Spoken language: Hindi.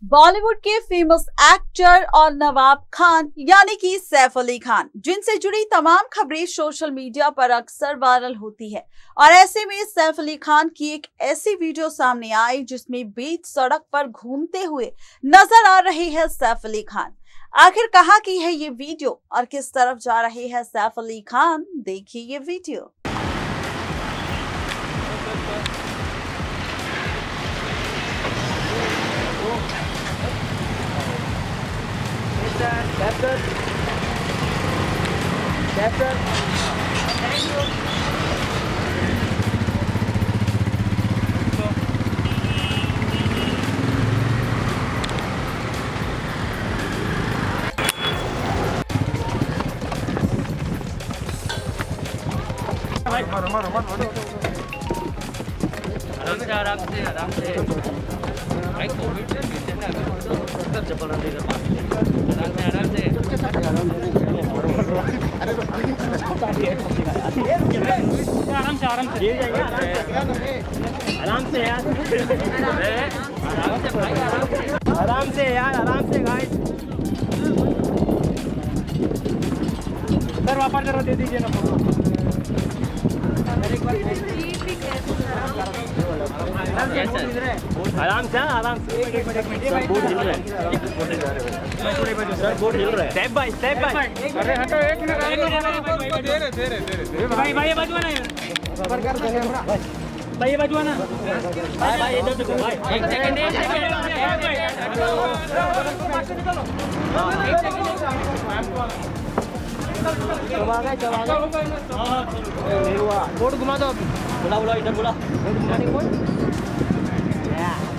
बॉलीवुड के फेमस एक्टर और नवाब खान यानी कि सैफ अली खान, जिनसे जुड़ी तमाम खबरें सोशल मीडिया पर अक्सर वायरल होती है। और ऐसे में सैफ अली खान की एक ऐसी वीडियो सामने आई जिसमें बीच सड़क पर घूमते हुए नजर आ रहे हैं सैफ अली खान। आखिर कहाँ की है ये वीडियो और किस तरफ जा रहे हैं सैफ अली खान, देखिए ये वीडियो। That's good. That's good. Thank you. मारो आराम से भाई कोविड से पीछे ना सब चप्पल रख दे आराम से आराम से गाइस सर वापस जरा दे दीजिए ना फोटो आराम से एक मिनट बोर्ड हिल रहा है सर, बोर्ड हिल रहा है स्टेप बाय अरे हटो एक मिनट दे रहे भाई बाजू ना भाई बाजू ना भाई इधर देखो भाई एक सेकंड बोर्ड घुमा दो बुला इधर बुला